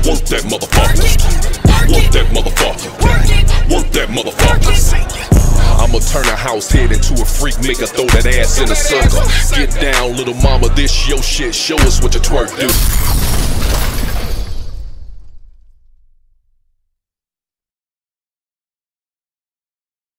Work that motherfucker. Work that motherfucker. Work that motherfucker. I'ma turn a house head into a freak, make her throw that ass in a circle. Get down, little mama, this your shit, show us what your twerk do.